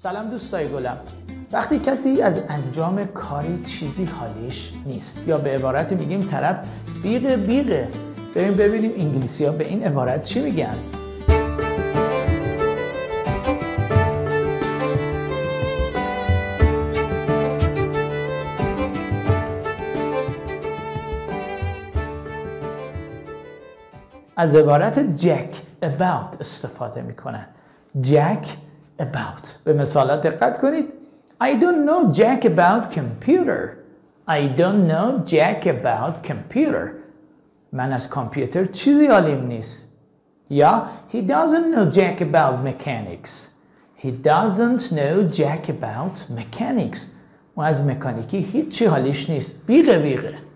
سلام دوستای گلم. وقتی کسی از انجام کاری چیزی حالیش نیست، یا به عبارتی میگیم طرف بیغه، بریم ببینیم انگلیسی ها به این عبارت چی میگن. از عبارت jack about استفاده میکنن. jack about. به مثالات دقت کنید. I don't know jack about computer. I don't know jack about computer. من از کامپیوتر چیزی حالیم نیست. یا he doesn't know jack about mechanics. He doesn't know jack about mechanics. و از مکانیکی هیچی حالیش نیست. بیغه.